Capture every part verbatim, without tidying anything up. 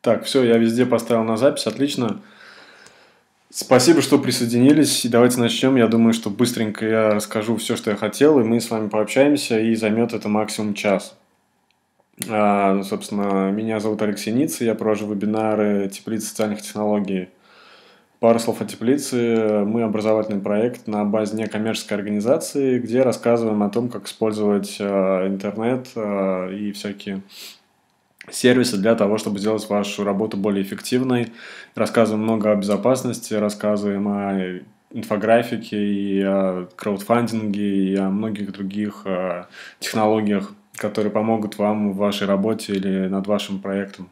Так, все, я везде поставил на запись, отлично. Спасибо, что присоединились. И давайте начнем. Я думаю, что быстренько я расскажу все, что я хотел, и мы с вами пообщаемся, и займет это максимум час. А, собственно, меня зовут Алексей Ниц, и я провожу вебинары теплицы социальных технологий. Пару слов о теплице. Мы образовательный проект на базе некоммерческой организации, где рассказываем о том, как использовать а, интернет а, и всякие сервисы для того, чтобы сделать вашу работу более эффективной. Рассказываем много о безопасности, рассказываем о инфографике и о краудфандинге и о многих других э, технологиях, которые помогут вам в вашей работе или над вашим проектом.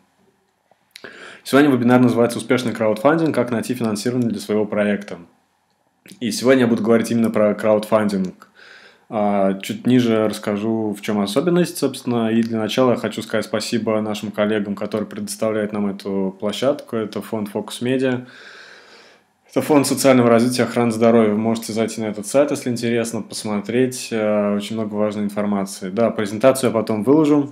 Сегодня вебинар называется «Успешный краудфандинг. Как найти финансирование для своего проекта». И сегодня я буду говорить именно про краудфандинг. Чуть ниже расскажу, в чем особенность, собственно. И для начала я хочу сказать спасибо нашим коллегам, которые предоставляют нам эту площадку. Это фонд Focus Media. Это фонд социального развития и охраны здоровья. Вы можете зайти на этот сайт, если интересно, посмотреть. Очень много важной информации. Да, презентацию я потом выложу.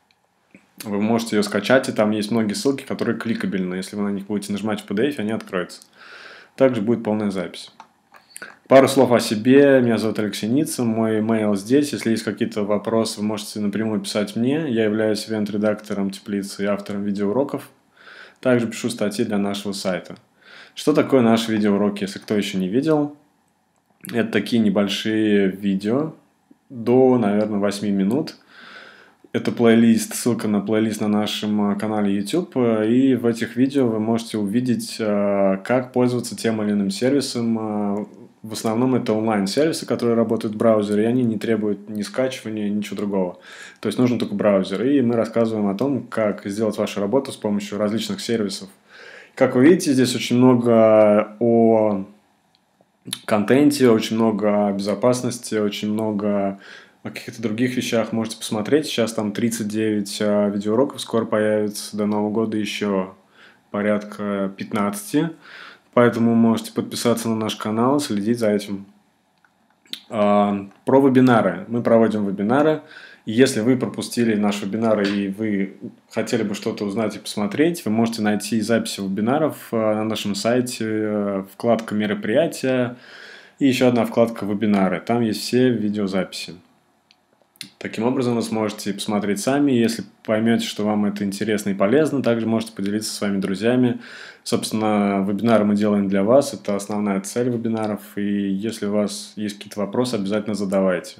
Вы можете ее скачать, и там есть многие ссылки, которые кликабельны. Если вы на них будете нажимать в пи ди эф, они откроются. Также будет полная запись. Пару слов о себе. Меня зовут Алексей Ниц, мой email здесь. Если есть какие-то вопросы, вы можете напрямую писать мне. Я являюсь ивент-редактором теплицы и автором видеоуроков. Также пишу статьи для нашего сайта. Что такое наши видеоуроки, если кто еще не видел? Это такие небольшие видео, до, наверное, восьми минут. Это плейлист, ссылка на плейлист на нашем канале YouTube. И в этих видео вы можете увидеть, как пользоваться тем или иным сервисом. В основном это онлайн-сервисы, которые работают в браузере, и они не требуют ни скачивания, ничего другого. То есть нужен только браузер. И мы рассказываем о том, как сделать вашу работу с помощью различных сервисов. Как вы видите, здесь очень много о контенте, очень много о безопасности, очень много о каких-то других вещах. Можете посмотреть. Сейчас там тридцать девять видеоуроков, скоро появится до Нового года еще порядка пятнадцать. Поэтому можете подписаться на наш канал, следить за этим. Про вебинары. Мы проводим вебинары. Если вы пропустили наш вебинар и вы хотели бы что-то узнать и посмотреть, вы можете найти записи вебинаров на нашем сайте, вкладка «Мероприятия» и еще одна вкладка «Вебинары». Там есть все видеозаписи. Таким образом, вы сможете посмотреть сами. Если поймете, что вам это интересно и полезно, также можете поделиться со своими друзьями. Собственно, вебинары мы делаем для вас. Это основная цель вебинаров. И если у вас есть какие-то вопросы, обязательно задавайте.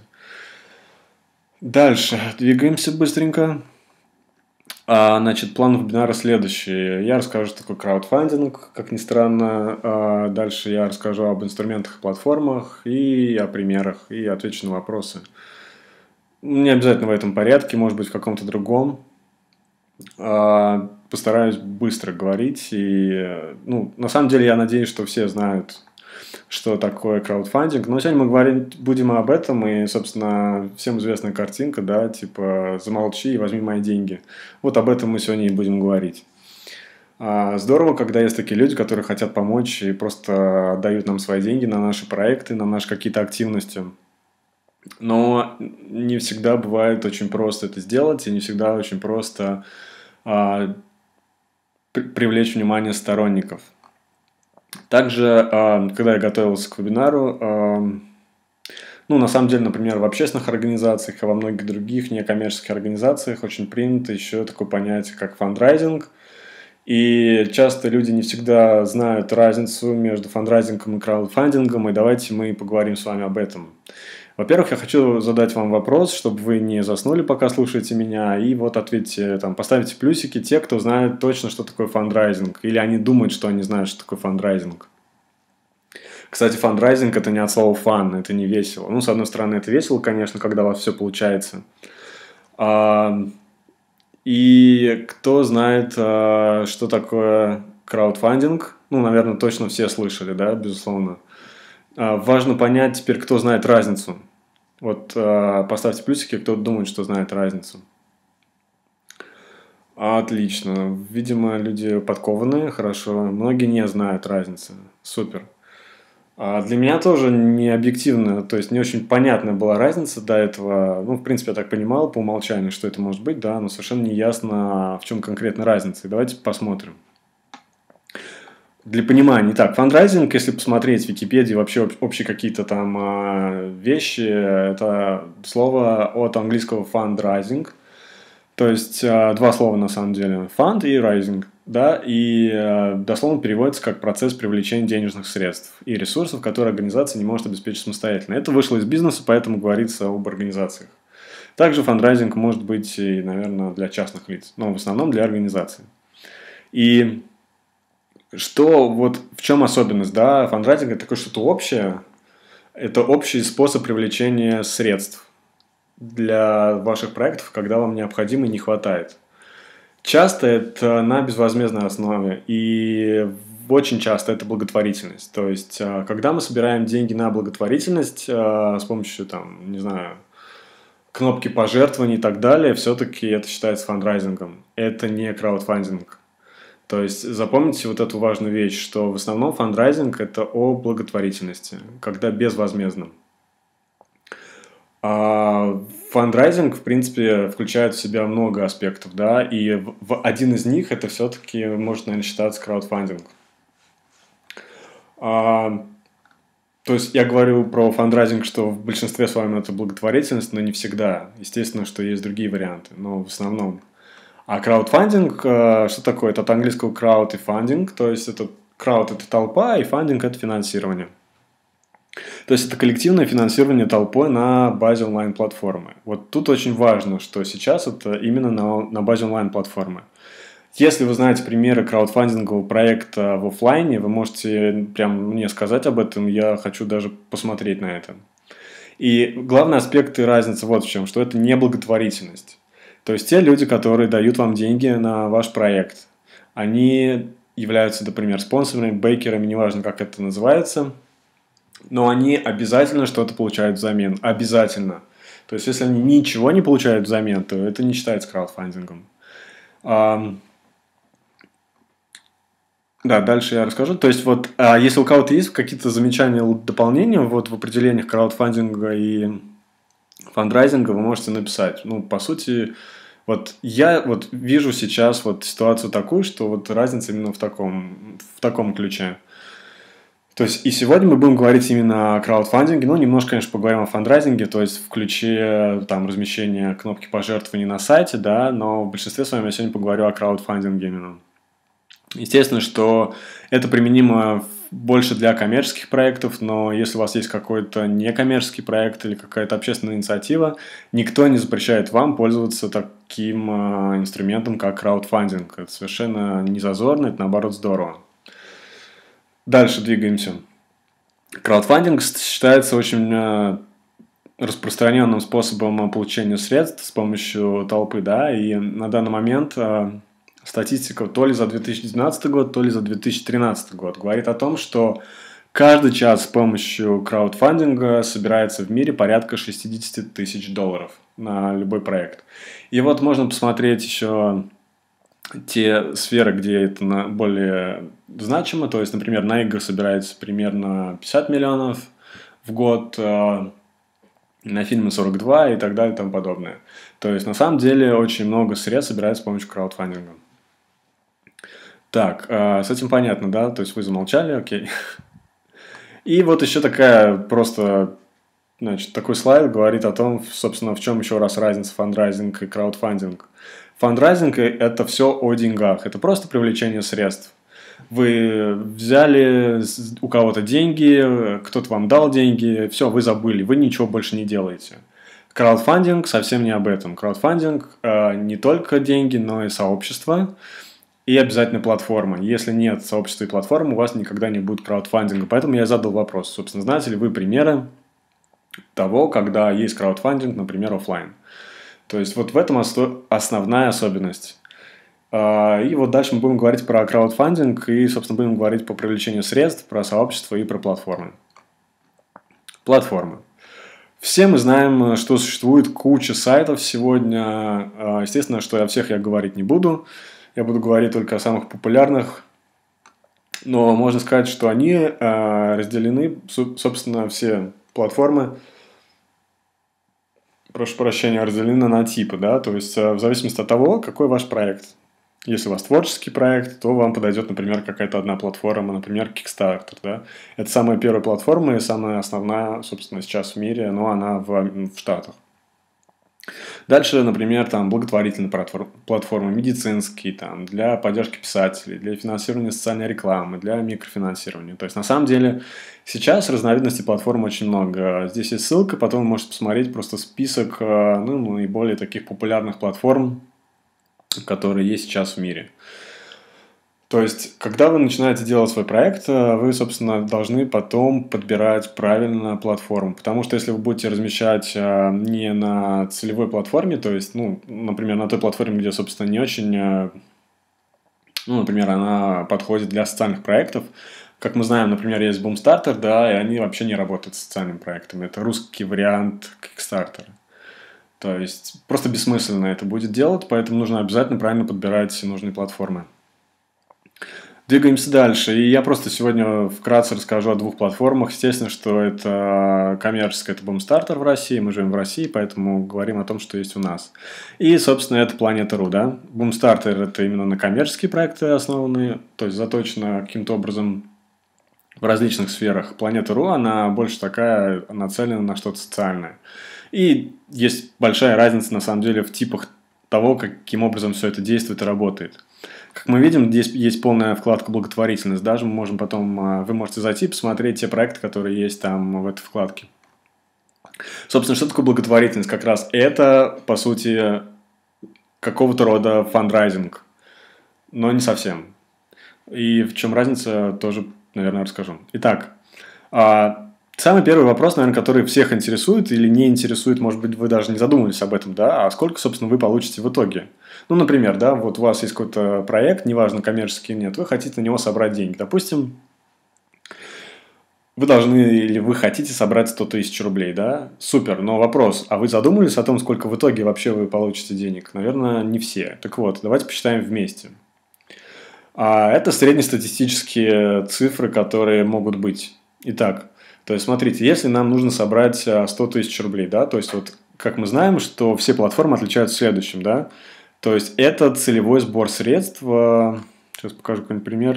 Дальше. Двигаемся быстренько. А, значит, план вебинара следующий. Я расскажу, что такое краудфандинг, как ни странно. А, дальше я расскажу об инструментах и платформах, и о примерах, и отвечу на вопросы. Не обязательно в этом порядке, может быть, в каком-то другом. Постараюсь быстро говорить. И, ну, на самом деле, я надеюсь, что все знают, что такое краудфандинг. Но сегодня мы говорить будем об этом. И, собственно, всем известная картинка, да, типа «замолчи и возьми мои деньги». Вот об этом мы сегодня и будем говорить. Здорово, когда есть такие люди, которые хотят помочь и просто отдают нам свои деньги на наши проекты, на наши какие-то активности. Но не всегда бывает очень просто это сделать, и не всегда очень просто а, при, привлечь внимание сторонников. Также, а, когда я готовился к вебинару, а, ну, на самом деле, например, в общественных организациях и во многих других некоммерческих организациях очень принято еще такое понятие, как фандрайзинг. И часто люди не всегда знают разницу между фандрайзингом и краудфандингом, и давайте мы поговорим с вами об этом. Во-первых, я хочу задать вам вопрос, чтобы вы не заснули, пока слушаете меня, и вот ответьте, там, поставите плюсики те, кто знает точно, что такое фандрайзинг, или они думают, что они знают, что такое фандрайзинг. Кстати, фандрайзинг – это не от слова «фан», это не весело. Ну, с одной стороны, это весело, конечно, когда у вас все получается. И кто знает, что такое краудфандинг? Ну, наверное, точно все слышали, да, безусловно. Важно понять теперь, кто знает разницу. Вот поставьте плюсики, кто думает, что знает разницу. Отлично. Видимо, люди подкованные, хорошо. Многие не знают разницы. Супер. А для меня тоже не объективно, то есть не очень понятная была разница до этого. Ну, в принципе, я так понимал по умолчанию, что это может быть, да, но совершенно не ясно, в чем конкретно разница. И давайте посмотрим. Для понимания, итак, фандрайзинг, если посмотреть в Википедии вообще об- общие какие-то там а, вещи, это слово от английского fundraising, то есть а, два слова на самом деле, fund и rising, да, и а, дословно переводится как процесс привлечения денежных средств и ресурсов, которые организация не может обеспечить самостоятельно. Это вышло из бизнеса, поэтому говорится об организациях. Также фандрайзинг может быть и, наверное, для частных лиц, но в основном для организаций. И что вот в чем особенность, да, фандрайзинг это такое что-то общее, это общий способ привлечения средств для ваших проектов, когда вам необходимо и не хватает. Часто это на безвозмездной основе, и очень часто это благотворительность. То есть, а, когда мы собираем деньги на благотворительность а, с помощью, там, не знаю, кнопки пожертвований и так далее, все-таки это считается фандрайзингом. Это не краудфандинг. То есть запомните вот эту важную вещь, что в основном фандрайзинг это о благотворительности, когда безвозмездно. А фандрайзинг, в принципе, включает в себя много аспектов, да, и в, в один из них это все-таки может, наверное, считаться краудфандинг. А, то есть я говорю про фандрайзинг, что в большинстве своем это благотворительность, но не всегда. Естественно, что есть другие варианты, но в основном. А краудфандинг, э, что такое? Это от английского crowd и funding, то есть это крауд это толпа, и фандинг это финансирование. То есть это коллективное финансирование толпой на базе онлайн-платформы. Вот тут очень важно, что сейчас это именно на, на базе онлайн-платформы. Если вы знаете примеры краудфандингового проекта в офлайне, вы можете прям мне сказать об этом, я хочу даже посмотреть на это. И главный аспект и разница вот в чем, что это не благотворительность. То есть те люди, которые дают вам деньги на ваш проект, они являются, например, спонсорами, бейкерами, неважно, как это называется, но они обязательно что-то получают взамен. Обязательно. То есть, если они ничего не получают взамен, то это не считается краудфандингом. А, да, дальше я расскажу. То есть, вот, а если у кого-то есть какие-то замечания, дополнения вот в определениях краудфандинга и фандрайзинга, вы можете написать. Ну, по сути, вот я вот вижу сейчас вот ситуацию такую, что вот разница именно в таком, в таком ключе. То есть и сегодня мы будем говорить именно о краудфандинге, ну, немножко, конечно, поговорим о фандрайзинге, то есть в ключе там размещения кнопки пожертвований на сайте, да, но в большинстве своем я сегодня поговорю о краудфандинге именно. Естественно, что это применимо больше для коммерческих проектов, но если у вас есть какой-то некоммерческий проект или какая-то общественная инициатива, никто не запрещает вам пользоваться таким э, инструментом, как краудфандинг. Это совершенно не зазорно, это наоборот здорово. Дальше двигаемся. Краудфандинг считается очень э, распространенным способом получения средств с помощью толпы, да, и на данный момент э, статистика то ли за две тысячи двенадцатый год, то ли за две тысячи тринадцатый год говорит о том, что каждый час с помощью краудфандинга собирается в мире порядка шестьдесят тысяч долларов на любой проект. И вот можно посмотреть еще те сферы, где это на- более значимо. То есть, например, на игры собирается примерно пятьдесят миллионов в год, э, на фильмы сорок два и так далее и тому подобное. То есть, на самом деле, очень много средств собирается с помощью краудфандинга. Так, э, с этим понятно, да? То есть, вы замолчали, окей. И вот еще такая просто, значит, такой слайд говорит о том, собственно, в чем еще раз разница фандрайзинг и краудфандинг. Фандрайзинг – это все о деньгах, это просто привлечение средств. Вы взяли у кого-то деньги, кто-то вам дал деньги, все, вы забыли, вы ничего больше не делаете. Краудфандинг совсем не об этом. Краудфандинг э, не только деньги, но и сообщество. И обязательно платформа. Если нет сообщества и платформы, у вас никогда не будет краудфандинга. Поэтому я задал вопрос. Собственно, знаете ли вы примеры того, когда есть краудфандинг, например, офлайн? То есть, вот в этом основная особенность. И вот дальше мы будем говорить про краудфандинг и, собственно, будем говорить по привлечению средств, про сообщество и про платформы. Платформы. Все мы знаем, что существует куча сайтов сегодня. Естественно, что о всех я говорить не буду. Я буду говорить только о самых популярных. Но можно сказать, что они э, разделены, собственно, все платформы, прошу прощения, разделены на типы, да, то есть э, в зависимости от того, какой ваш проект. Если у вас творческий проект, то вам подойдет, например, какая-то одна платформа, например, Kickstarter, да. Это самая первая платформа и самая основная, собственно, сейчас в мире, но она в, в Штатах. Дальше, например, там благотворительные платформы, медицинские, там, для поддержки писателей, для финансирования социальной рекламы, для микрофинансирования. То есть, на самом деле, сейчас разновидностей платформ очень много. Здесь есть ссылка, потом вы можете посмотреть просто список ну, наиболее таких популярных платформ, которые есть сейчас в мире. То есть, когда вы начинаете делать свой проект, вы, собственно, должны потом подбирать правильно платформу. Потому что если вы будете размещать не на целевой платформе, то есть, ну, например, на той платформе, где, собственно, не очень, ну, например, она подходит для социальных проектов. Как мы знаем, например, есть Boomstarter, да, и они вообще не работают с социальными проектами. Это русский вариант Kickstarter. То есть, просто бессмысленно это будет делать, поэтому нужно обязательно правильно подбирать нужные платформы. Двигаемся дальше. И я просто сегодня вкратце расскажу о двух платформах. Естественно, что это коммерческая, это Boomstarter в России. Мы живем в России, поэтому говорим о том, что есть у нас. И, собственно, это Planeta.ru, да. Boomstarter – это именно на коммерческие проекты основанные, то есть заточено каким-то образом в различных сферах. Planeta.ru, она больше такая, нацелена на что-то социальное. И есть большая разница, на самом деле, в типах того, каким образом все это действует и работает. Как мы видим, здесь есть полная вкладка «Благотворительность». Даже мы можем потом, вы можете зайти и посмотреть те проекты, которые есть там в этой вкладке. Собственно, что такое благотворительность? Как раз это, по сути, какого-то рода фандрайзинг, но не совсем. И в чем разница, тоже, наверное, расскажу. Итак, самый первый вопрос, наверное, который всех интересует или не интересует, может быть, вы даже не задумывались об этом, да, а сколько, собственно, вы получите в итоге? Ну, например, да, вот у вас есть какой-то проект, неважно, коммерческий или нет, вы хотите на него собрать деньги. Допустим, вы должны или вы хотите собрать сто тысяч рублей, да? Супер, но вопрос, а вы задумывались о том, сколько в итоге вообще вы получите денег? Наверное, не все. Так вот, давайте посчитаем вместе. А это среднестатистические цифры, которые могут быть. Итак, то есть, смотрите, если нам нужно собрать сто тысяч рублей, да, то есть, вот, как мы знаем, что все платформы отличаются следующим, да, то есть, это целевой сбор средств, сейчас покажу какой-нибудь пример,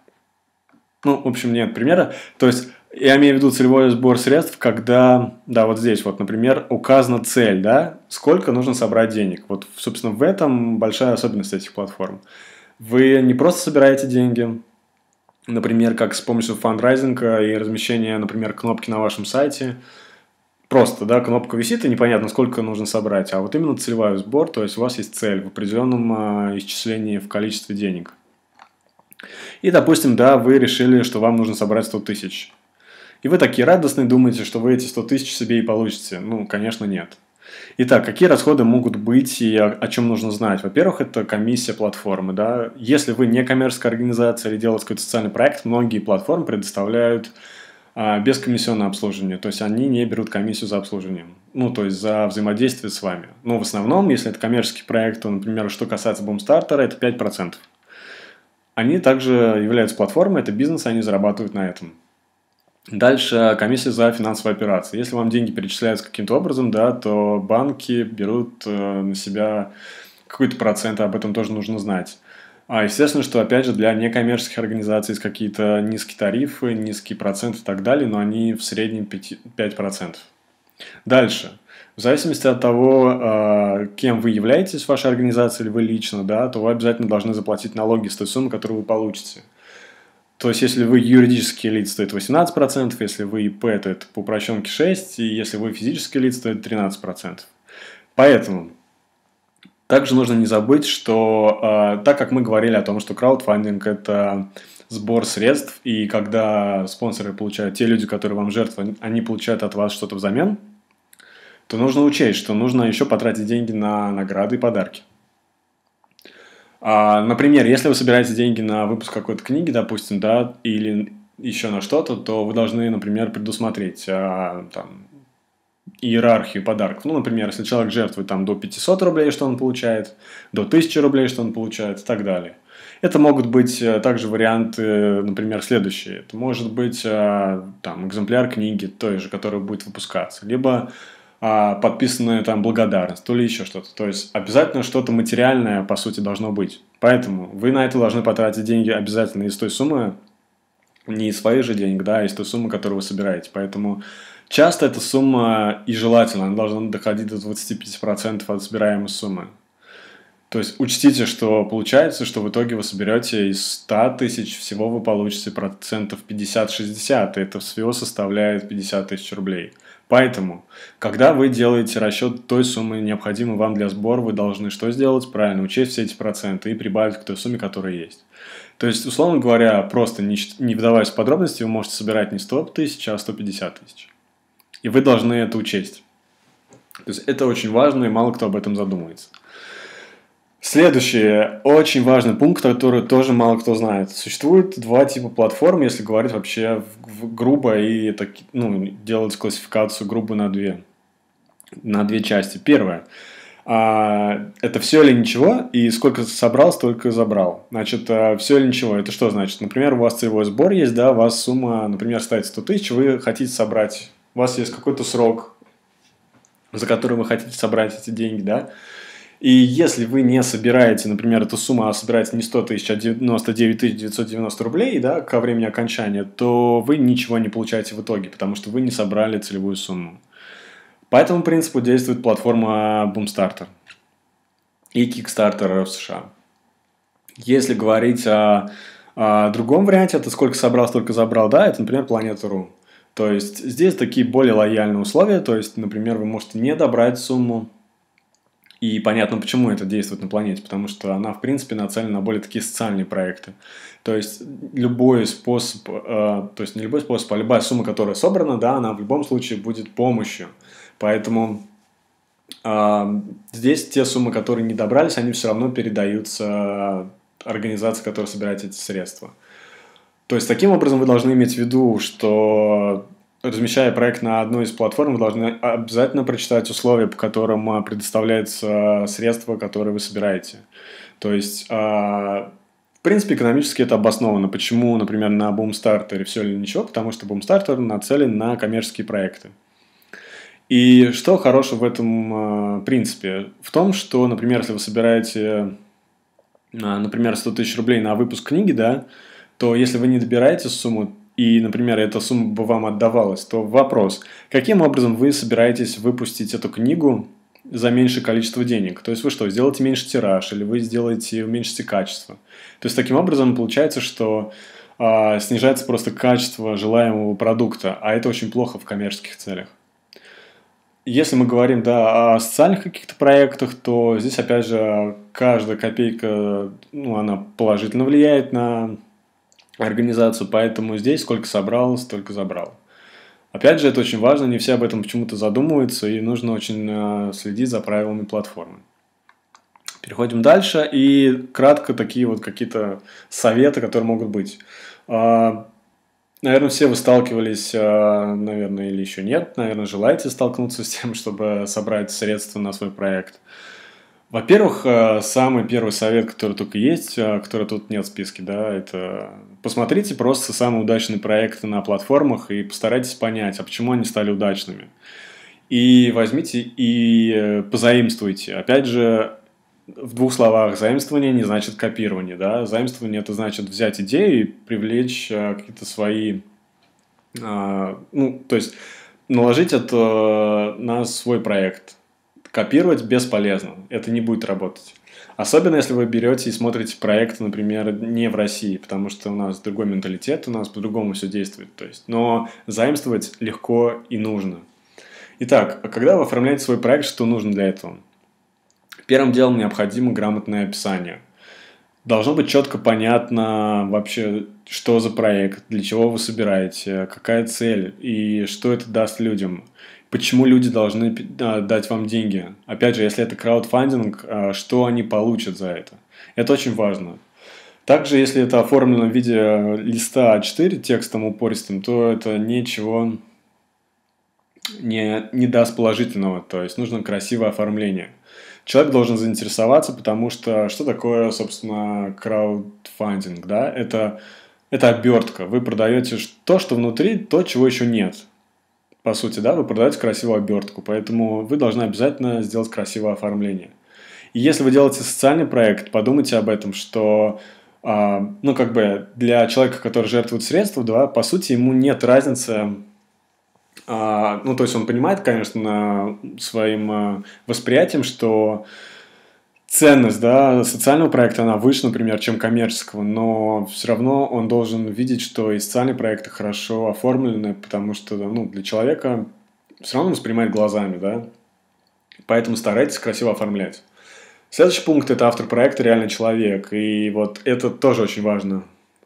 ну, в общем, нет примера, то есть, я имею в виду целевой сбор средств, когда, да, вот здесь вот, например, указана цель, да, сколько нужно собрать денег, вот, собственно, в этом большая особенность этих платформ. Вы не просто собираете деньги, например, как с помощью фандрайзинга и размещения, например, кнопки на вашем сайте. Просто, да, кнопка висит, и непонятно, сколько нужно собрать. А вот именно целевой сбор, то есть у вас есть цель в определенном э, исчислении в количестве денег. И, допустим, да, вы решили, что вам нужно собрать сто тысяч. И вы такие радостные, думаете, что вы эти сто тысяч себе и получите. Ну, конечно, нет. Итак, какие расходы могут быть и о, о чем нужно знать? Во-первых, это комиссия платформы. Да? Если вы не коммерческая организация или делаете какой-то социальный проект, многие платформы предоставляют а, бескомиссионное обслуживание. То есть, они не берут комиссию за обслуживание. Ну, то есть, за взаимодействие с вами. Но в основном, если это коммерческий проект, то, например, что касается Boomstarter, это пять процентов. Они также являются платформой, это бизнес, они зарабатывают на этом. Дальше комиссия за финансовые операции. Если вам деньги перечисляются каким-то образом, да, то банки берут э, на себя какой-то процент, об этом тоже нужно знать. А естественно, что опять же для некоммерческих организаций есть какие-то низкие тарифы, низкие проценты и так далее, но они в среднем пять процентов. Дальше. В зависимости от того, э, кем вы являетесь, вашей организацией или вы лично, да, то вы обязательно должны заплатить налоги с той суммы, которую вы получите. То есть, если вы юридические лица, то это восемнадцать процентов, если вы ИП, то это по упрощенке шесть процентов, и если вы физические лица, то это тринадцать процентов. Поэтому, также нужно не забыть, что э, так как мы говорили о том, что краудфандинг – это сбор средств, и когда спонсоры получают, те люди, которые вам жертвуют, они получают от вас что-то взамен, то нужно учесть, что нужно еще потратить деньги на награды и подарки. Например, если вы собираете деньги на выпуск какой-то книги, допустим, да, или еще на что-то, то вы должны, например, предусмотреть а, там, иерархию подарков. Ну, например, если человек жертвует там, до пятисот рублей, что он получает, до тысячи рублей, что он получает, и так далее. Это могут быть э, также варианты, например, следующие. Это может быть э, там, экземпляр книги той же, которая будет выпускаться, либо а, подписанная там благодарность, то ли еще что-то. То есть обязательно что-то материальное, по сути, должно быть. Поэтому вы на это должны потратить деньги обязательно из той суммы, не из своих же денег, да, а из той суммы, которую вы собираете. Поэтому часто эта сумма и желательно, она должна доходить до двадцати пяти процентов от собираемой суммы. То есть учтите, что получается, что в итоге вы соберете из ста тысяч, всего вы получите процентов пятьдесят-шестьдесят, и это всего составляет пятьдесят тысяч рублей. Поэтому, когда вы делаете расчет той суммы, необходимой вам для сбора, вы должны что сделать? Правильно, учесть все эти проценты и прибавить к той сумме, которая есть. То есть, условно говоря, просто не, не вдаваясь в подробности, вы можете собирать не сто тысяч, а сто пятьдесят тысяч. И вы должны это учесть. То есть, это очень важно, и мало кто об этом задумывается. Следующий очень важный пункт, который тоже мало кто знает. Существует два типа платформ, если говорить вообще в, в грубо и так, ну, делать классификацию грубо на две, на две части. Первое. А, это все или ничего, и сколько собрал, столько забрал. Значит, все или ничего. Это что значит? Например, у вас целевой сбор есть, да, у вас сумма, например, стоит сто тысяч, вы хотите собрать, у вас есть какой-то срок, за который вы хотите собрать эти деньги, да. И если вы не собираете, например, эту сумму, а собираете не сто тысяч, а девяносто девять тысяч девятьсот девяносто рублей, да, ко времени окончания, то вы ничего не получаете в итоге, потому что вы не собрали целевую сумму. По этому принципу действует платформа Boomstarter и Kickstarter в США. Если говорить о, о другом варианте, это сколько собрал, столько забрал, да, это, например, Planeta точка ру. То есть здесь такие более лояльные условия, то есть, например, вы можете не добрать сумму. И понятно, почему это действует на планете, потому что она, в принципе, нацелена на более такие социальные проекты. То есть, любой способ, э, то есть, не любой способ, а любая сумма, которая собрана, да, она в любом случае будет помощью. Поэтому э, здесь те суммы, которые не добрались, они все равно передаются организации, которая собирает эти средства. То есть, таким образом, вы должны иметь в виду, что... размещая проект на одной из платформ, вы должны обязательно прочитать условия, по которым предоставляются средства, которые вы собираете. То есть, в принципе, экономически это обосновано. Почему, например, на Boomstarter все или ничего? Потому что Boomstarter нацелен на коммерческие проекты. И что хорошего в этом принципе? В том, что, например, если вы собираете, например, сто тысяч рублей на выпуск книги, да, то если вы не добираете сумму, и, например, эта сумма бы вам отдавалась, то вопрос, каким образом вы собираетесь выпустить эту книгу за меньшее количество денег? То есть, вы что, сделаете меньше тираж, или вы сделаете, уменьшите качество? То есть, таким образом, получается, что э, снижается просто качество желаемого продукта, а это очень плохо в коммерческих целях. Если мы говорим, да, о социальных каких-то проектах, то здесь, опять же, каждая копейка, ну, она положительно влияет на... организацию, поэтому здесь сколько собрал, столько забрал. Опять же, это очень важно, не все об этом почему-то задумываются, и нужно очень э, следить за правилами платформы. Переходим дальше, и кратко такие вот какие-то советы, которые могут быть. Э, наверное, все вы сталкивались, э, наверное, или еще нет, наверное, желаете столкнуться с тем, чтобы собрать средства на свой проект. Во-первых, самый первый совет, который только есть, который тут нет в списке, да, это посмотрите просто самые удачные проекты на платформах и постарайтесь понять, а почему они стали удачными. И возьмите и позаимствуйте. Опять же, в двух словах, заимствование не значит копирование, да, заимствование это значит взять идею и привлечь какие-то свои, ну, то есть наложить это на свой проект. Копировать бесполезно, это не будет работать. Особенно, если вы берете и смотрите проекты, например, не в России, потому что у нас другой менталитет, у нас по-другому все действует. То есть, но заимствовать легко и нужно. Итак, а когда вы оформляете свой проект, что нужно для этого? Первым делом необходимо грамотное описание. Должно быть четко понятно вообще, что за проект, для чего вы собираете, какая цель и что это даст людям. Почему люди должны дать вам деньги? Опять же, если это краудфандинг, что они получат за это? Это очень важно. Также, если это оформлено в виде листа а четыре текстом упористым, то это ничего не, не даст положительного. То есть, нужно красивое оформление. человек должен заинтересоваться, потому что что такое, собственно, краудфандинг, да? Это, это обертка. Вы продаете то, что внутри, то, чего еще нет. По сути, да, вы продаете красивую обертку, поэтому вы должны обязательно сделать красивое оформление. И если вы делаете социальный проект, подумайте об этом, что, а, ну, как бы для человека, который жертвует средства, да, по сути, ему нет разницы. А, ну, то есть он понимает, конечно, своим а, восприятием, что ценность, да, социального проекта, она выше, например, чем коммерческого, но все равно он должен видеть, что и социальные проекты хорошо оформлены, потому что, ну, для человека все равно он воспринимает глазами, да, поэтому старайтесь красиво оформлять. Следующий пункт – это автор проекта «Реальный человек», и вот это тоже очень важно.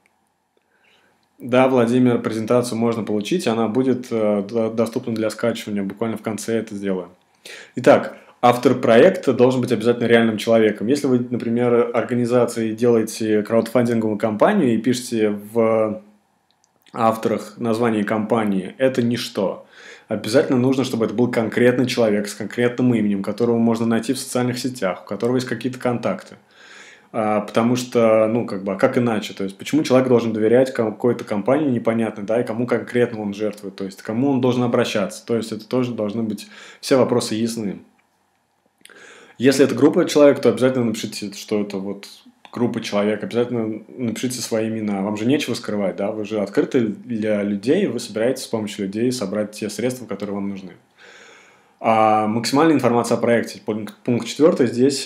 Да, Владимир, презентацию можно получить, она будет э, доступна для скачивания, буквально в конце это сделаю. Итак, автор проекта должен быть обязательно реальным человеком. Если вы, например, организацией делаете краудфандинговую кампанию и пишете в авторах название компании, это ничто. Обязательно нужно, чтобы это был конкретный человек с конкретным именем, которого можно найти в социальных сетях, у которого есть какие-то контакты. А, потому что, ну, как бы, а как иначе? То есть, почему человек должен доверять какой-то компании непонятной, да, и кому конкретно он жертвует, то есть, к кому он должен обращаться. То есть, это тоже должны быть все вопросы ясны. Если это группа человек, то обязательно напишите, что это вот группа человек, обязательно напишите свои имена. Вам же нечего скрывать, да, вы же открыты для людей, вы собираетесь с помощью людей собрать те средства, которые вам нужны. А максимальная информация о проекте. Пункт четвертый здесь...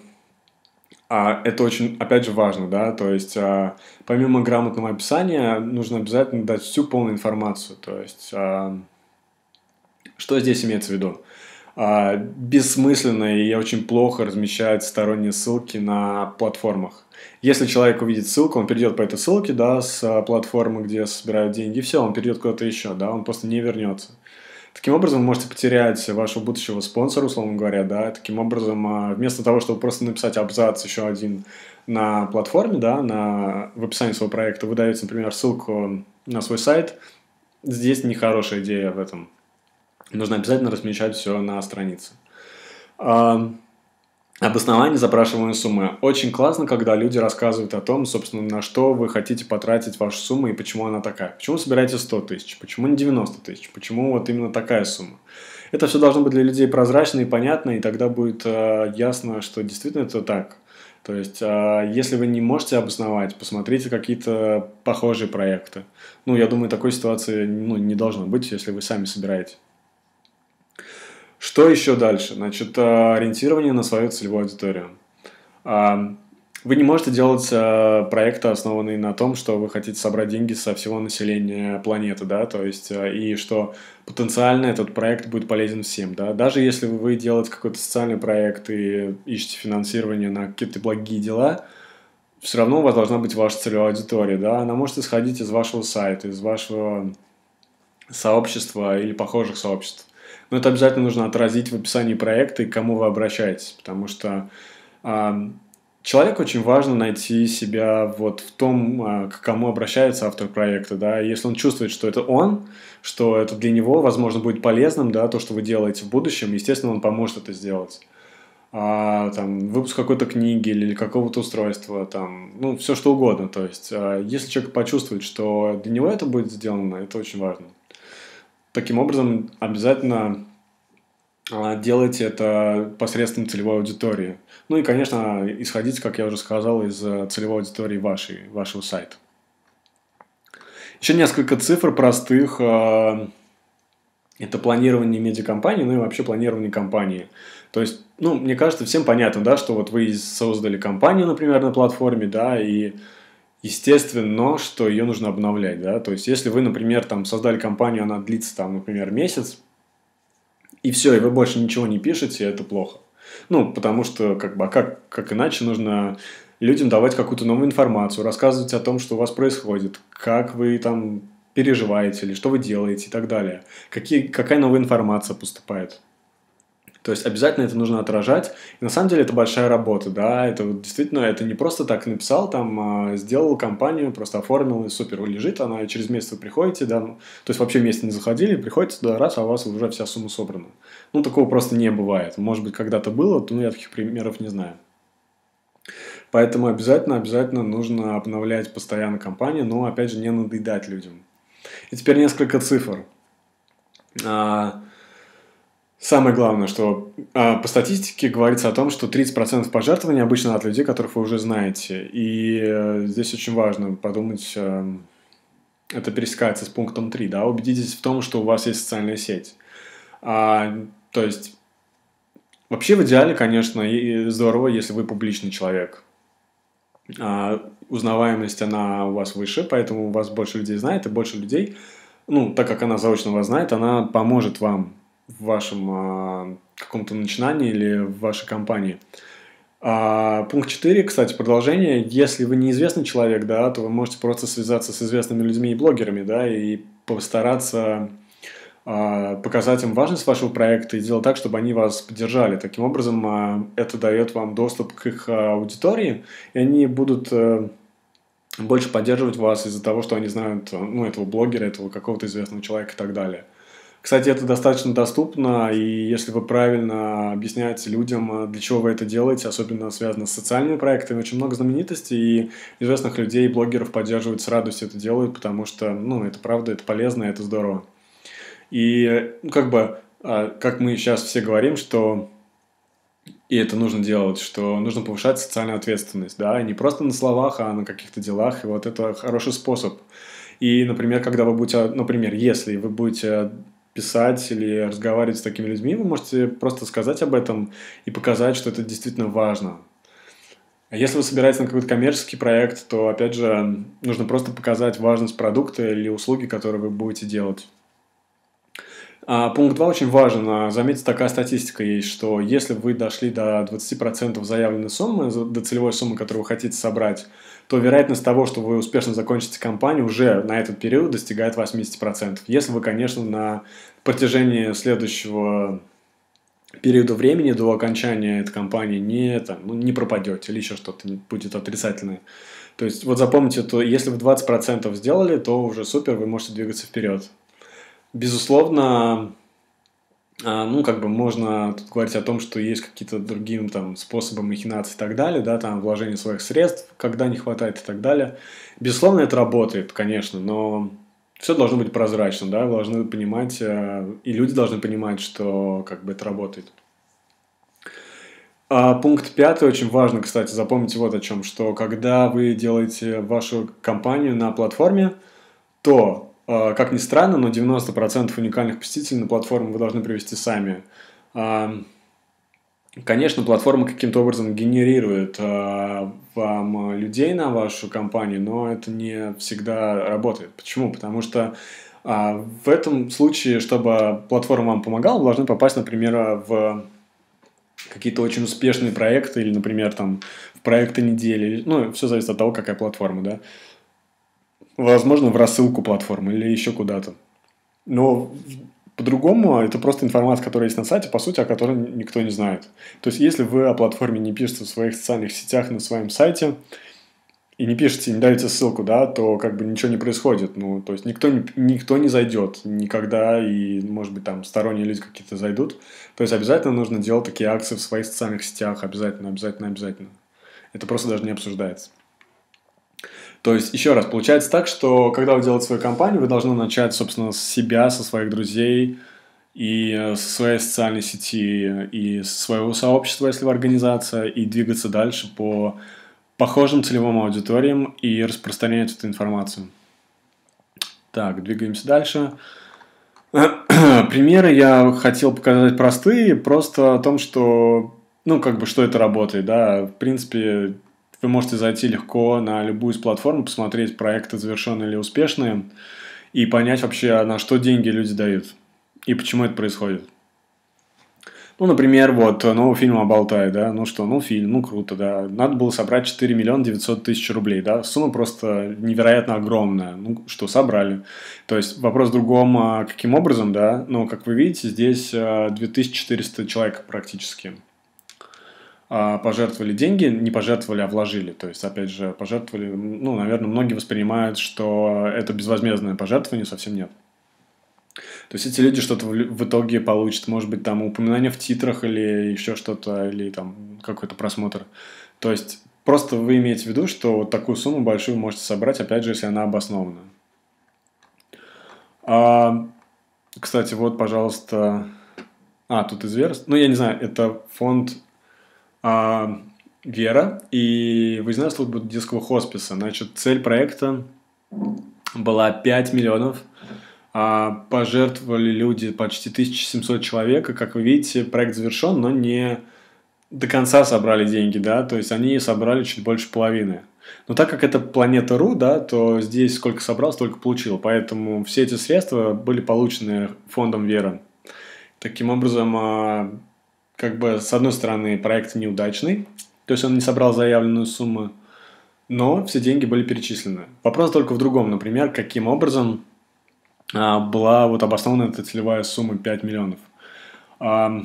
А это очень, опять же, важно, да, то есть, а, помимо грамотного описания, нужно обязательно дать всю полную информацию, то есть, а, что здесь имеется в виду? А, бессмысленно и очень плохо размещать сторонние ссылки на платформах. Если человек увидит ссылку, он перейдет по этой ссылке, да, с платформы, где собирают деньги, и все, он перейдет куда-то еще, да, он просто не вернется. Таким образом, вы можете потерять вашего будущего спонсора, условно говоря, да, таким образом, вместо того, чтобы просто написать абзац еще один на платформе, да, на, в описании своего проекта, вы даете, например, ссылку на свой сайт, здесь нехорошая идея в этом. Нужно обязательно размещать все на странице. Обоснование запрашиваемой суммы. Очень классно, когда люди рассказывают о том, собственно, на что вы хотите потратить вашу сумму и почему она такая. Почему вы собираете сто тысяч, почему не девяносто тысяч, почему вот именно такая сумма. Это все должно быть для людей прозрачно и понятно, и тогда будет э, ясно, что действительно это так. То есть, э, если вы не можете обосновать, посмотрите какие-то похожие проекты. Ну, я думаю, такой ситуации ну, не должно быть, если вы сами собираете. Что еще дальше? Значит, ориентирование на свою целевую аудиторию. Вы не можете делать проекты, основанные на том, что вы хотите собрать деньги со всего населения планеты, да, то есть, и что потенциально этот проект будет полезен всем, да. Даже если вы делаете какой-то социальный проект и ищете финансирование на какие-то благие дела, все равно у вас должна быть ваша целевая аудитория, да. Она может исходить из вашего сайта, из вашего сообщества или похожих сообществ. Но это обязательно нужно отразить в описании проекта и к кому вы обращаетесь, потому что э, человеку очень важно найти себя вот в том, э, к кому обращается автор проекта, да, и если он чувствует, что это он, что это для него, возможно, будет полезным, да, то, что вы делаете в будущем, естественно, он поможет это сделать. А, там, выпуск какой-то книги или какого-то устройства, там, ну, все что угодно, то есть, э, если человек почувствует, что для него это будет сделано, это очень важно. Таким образом, обязательно делайте это посредством целевой аудитории. Ну и, конечно, исходите, как я уже сказал, из целевой аудитории вашей, вашего сайта. Еще несколько цифр простых. Это планирование медиакомпании, ну и вообще планирование компании. То есть, ну, мне кажется, всем понятно, да, что вот вы создали компанию, например, на платформе, да, и естественно, что ее нужно обновлять, да, то есть, если вы, например, там создали компанию, она длится, там, например, месяц, и все, и вы больше ничего не пишете, это плохо. Ну, потому что, как бы, а как, как иначе нужно людям давать какую-то новую информацию, рассказывать о том, что у вас происходит, как вы там переживаете, или что вы делаете и так далее. Какие, какая новая информация поступает. То есть обязательно это нужно отражать. И на самом деле это большая работа, да. Это вот действительно, это не просто так написал, там, а, сделал компанию, просто оформил, и супер, лежит она, и через месяц вы приходите, да. ну, То есть вообще вместе не заходили, приходите туда раз, а у вас уже вся сумма собрана. Ну, такого просто не бывает. Может быть, когда-то было, но я таких примеров не знаю. Поэтому обязательно, обязательно нужно обновлять постоянно компанию, но, опять же, не надоедать людям. И теперь несколько цифр. А, Самое главное, что а, по статистике говорится о том, что тридцать процентов пожертвований обычно от людей, которых вы уже знаете. И э, здесь очень важно подумать, э, это пересекается с пунктом три, да, убедитесь в том, что у вас есть социальная сеть. А, то есть, вообще в идеале, конечно, и здорово, если вы публичный человек. А, узнаваемость, она у вас выше, поэтому вас больше людей знает, и больше людей, ну, так как она заочно вас знает, она поможет вам в вашем а, каком-то начинании или в вашей компании. А, пункт четыре, кстати, продолжение. Если вы неизвестный человек, да, то вы можете просто связаться с известными людьми и блогерами, да, и постараться а, показать им важность вашего проекта и сделать так, чтобы они вас поддержали. Таким образом, а, это дает вам доступ к их а, аудитории, и они будут э, больше поддерживать вас из-за того, что они знают, э, ну, этого блогера, этого какого-то известного человека и так далее. Кстати, это достаточно доступно, и если вы правильно объясняете людям, э, для чего вы это делаете, особенно связано с социальными проектами, очень много знаменитостей и известных людей, и блогеров поддерживают с радостью это делают, потому что, ну, это правда, это полезно, и это здорово. И, ну, как бы, а, как мы сейчас все говорим, что и это нужно делать, что нужно повышать социальную ответственность, да, и не просто на словах, а на каких-то делах, и вот это хороший способ. И, например, когда вы будете, например, если вы будете писать или разговаривать с такими людьми, вы можете просто сказать об этом и показать, что это действительно важно. А если вы собираетесь на какой-то коммерческий проект, то, опять же, нужно просто показать важность продукта или услуги, которые вы будете делать. А, пункт два очень важен. А, Заметьте, такая статистика есть, что если вы дошли до двадцати процентов заявленной суммы, за- до целевой суммы, которую вы хотите собрать, то вероятность того, что вы успешно закончите кампанию, уже на этот период достигает восемьдесят процентов. Если вы, конечно, на протяжении следующего периода времени до окончания этой кампании не, там, ну, не пропадете или еще что-то будет отрицательное. То есть, вот запомните, то если вы двадцать процентов сделали, то уже супер, вы можете двигаться вперед. Безусловно, а, ну, как бы можно тут говорить о том, что есть какие-то другие ну, там, способы махинации и так далее, да, там, вложение своих средств, когда не хватает и так далее. Безусловно, это работает, конечно, но все должно быть прозрачно, да, вы должны понимать, э, и люди должны понимать, что как бы это работает. А, пункт пятый очень важно, кстати, запомните вот о чем, что когда вы делаете вашу компанию на платформе, то, э, как ни странно, но девяносто процентов уникальных посетителей на платформу вы должны привести сами. А, Конечно, платформа каким-то образом генерирует э, вам э, людей на вашу компанию, но это не всегда работает. Почему? Потому что а, в этом случае, чтобы платформа вам помогала, вы должны попасть, например, в какие-то очень успешные проекты или, например, там, в проекты недели. Ну, все зависит от того, какая платформа, да. Возможно, в рассылку платформы или еще куда-то. Но по-другому это просто информация, которая есть на сайте, по сути, о которой никто не знает. То есть, если вы о платформе не пишете в своих социальных сетях на своем сайте и не пишете, не даете ссылку, да, то как бы ничего не происходит. Ну, то есть, никто не, никто не зайдет никогда, и, может быть, там сторонние люди какие-то зайдут. То есть, обязательно нужно делать такие акции в своих социальных сетях. Обязательно, обязательно, обязательно. Это просто даже не обсуждается. То есть, еще раз, получается так, что когда вы делаете свою компанию, вы должны начать, собственно, с себя, со своих друзей, и э, со своей социальной сети, и со своего сообщества, если вы организация, и двигаться дальше по похожим целевым аудиториям и распространять эту информацию. Так, двигаемся дальше. Примеры я хотел показать простые, просто о том, что, ну, как бы, что это работает, да. В принципе, вы можете зайти легко на любую из платформ, посмотреть проекты завершенные или успешные, и понять вообще, на что деньги люди дают, и почему это происходит. Ну, например, вот новый фильм об Алтае, да, ну что, ну фильм, ну круто, да. Надо было собрать четыре миллиона девятьсот тысяч рублей, да, сумма просто невероятно огромная, ну что, собрали. То есть вопрос в другом, а, каким образом, да, ну, как вы видите, здесь а, две тысячи четыреста человек практически а, пожертвовали деньги, не пожертвовали, а вложили. То есть, опять же, пожертвовали, ну, наверное, многие воспринимают, что это безвозмездное пожертвование, совсем нет. То есть эти люди что-то в, лю- в итоге получат, может быть, там упоминание в титрах или еще что-то, или там какой-то просмотр. То есть просто вы имеете в виду, что вот такую сумму большую можете собрать, опять же, если она обоснована. А, кстати, вот, пожалуйста, а, тут из Верс. Ну, я не знаю, это фонд а, Вера и выездная служба детского хосписа. Значит, цель проекта была пять миллионов. А, пожертвовали люди почти тысяча семьсот человек. И, как вы видите, проект завершен, но не до конца собрали деньги, да, то есть они собрали чуть больше половины. Но так как это планета Ру, да, то здесь сколько собрал, столько получил. Поэтому все эти средства были получены фондом Вера. Таким образом, а, как бы, с одной стороны, проект неудачный, то есть он не собрал заявленную сумму, но все деньги были перечислены. Вопрос только в другом, например, каким образом а, была вот обоснована эта целевая сумма пять миллионов. А,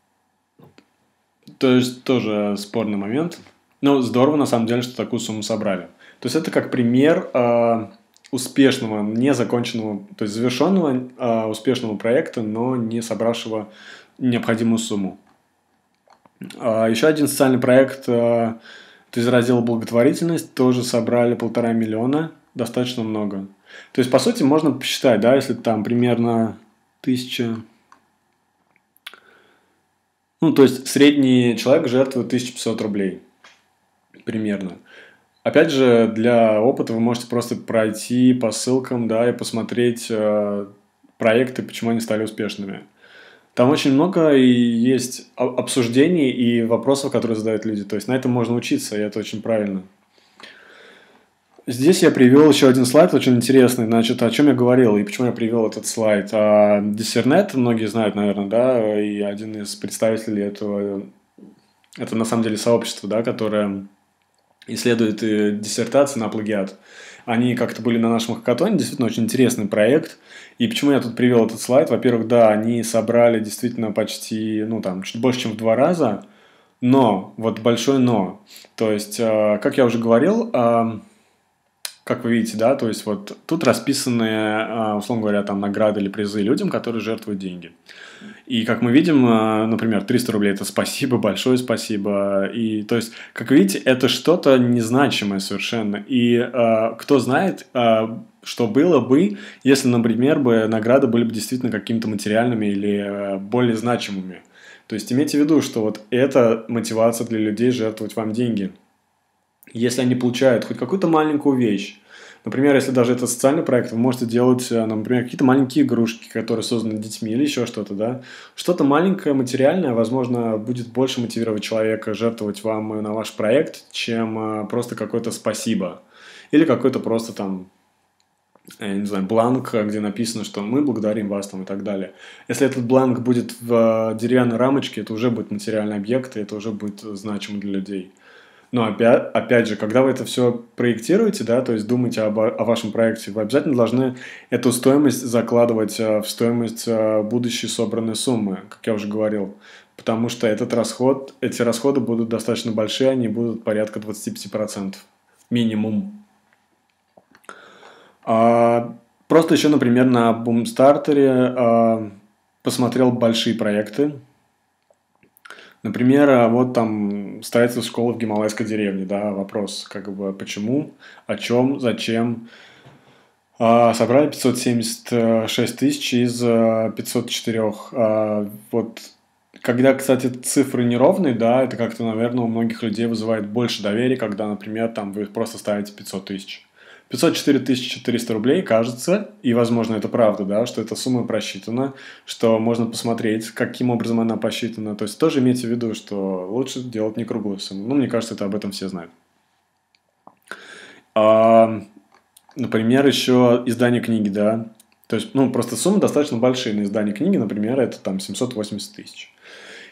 то есть тоже спорный момент. Но здорово, на самом деле, что такую сумму собрали. То есть это как пример а, успешного, незаконченного, то есть завершенного а, успешного проекта, но не собравшего необходимую сумму. А, еще один социальный проект а, это из раздела благотворительность, тоже собрали полтора миллиона, достаточно много. То есть, по сути, можно посчитать, да, если там примерно тысяча. Ну, то есть, средний человек жертвует тысяча пятьсот рублей примерно. Опять же, для опыта вы можете просто пройти по ссылкам, да, и посмотреть э, проекты, почему они стали успешными. Там очень много и есть о- обсуждений и вопросов, которые задают люди. То есть на этом можно учиться, и это очень правильно. Здесь я привел еще один слайд, очень интересный. Значит, о чем я говорил и почему я привел этот слайд. А, Discernnet, многие знают, наверное, да, и один из представителей этого, это на самом деле сообщество, да, которое исследует э, диссертации на плагиат. Они как-то были на нашем хакатоне, действительно очень интересный проект. И почему я тут привел этот слайд? Во-первых, да, они собрали действительно почти, ну там, чуть больше, чем в два раза. Но, вот большое но. То есть, э, как я уже говорил, э, как вы видите, да, то есть вот тут расписаны, э, условно говоря, там награды или призы людям, которые жертвуют деньги. И как мы видим, э, например, триста рублей – это спасибо, большое спасибо. И то есть, как видите, это что-то незначимое совершенно. И э, кто знает, э, что было бы, если, например, бы награды были бы действительно какими-то материальными или э, более значимыми. То есть имейте в виду, что вот это мотивация для людей жертвовать вам деньги. Если они получают хоть какую-то маленькую вещь, например, если даже это социальный проект, вы можете делать, э, например, какие-то маленькие игрушки, которые созданы детьми или еще что-то, да. Что-то маленькое, материальное, возможно, будет больше мотивировать человека жертвовать вам на ваш проект, чем э, просто какое-то спасибо. Или какой-то просто там, я не знаю, бланк, где написано, что мы благодарим вас там и так далее. Если этот бланк будет в э, деревянной рамочке, это уже будет материальный объект, и это уже будет значимо для людей. Но опять, опять же, когда вы это все проектируете, да, то есть думаете об, о вашем проекте, вы обязательно должны эту стоимость закладывать э, в стоимость э, будущей собранной суммы, как я уже говорил. Потому что этот расход, эти расходы будут достаточно большие, они будут порядка двадцать пять процентов минимум. А, просто еще, например, на Бумстартере а, посмотрел большие проекты. Например, а, вот там строительство школы в гималайской деревне, да, вопрос, как бы, почему, о чем, зачем. А, собрали пятьсот семьдесят шесть тысяч из а, пятьсот четыре. А, вот, когда, кстати, цифры неровные, да, это как-то, наверное, у многих людей вызывает больше доверия, когда, например, там вы просто ставите пятьсот тысяч. пятьсот четыре тысячи четыреста рублей, кажется, и, возможно, это правда, да, что эта сумма просчитана, что можно посмотреть, каким образом она посчитана. То есть тоже имейте в виду, что лучше делать не круглую сумму. Ну, мне кажется, это об этом все знают. А, например, еще издание книги, да. То есть, ну, просто суммы достаточно большие на издание книги, например, это там семьсот восемьдесят тысяч.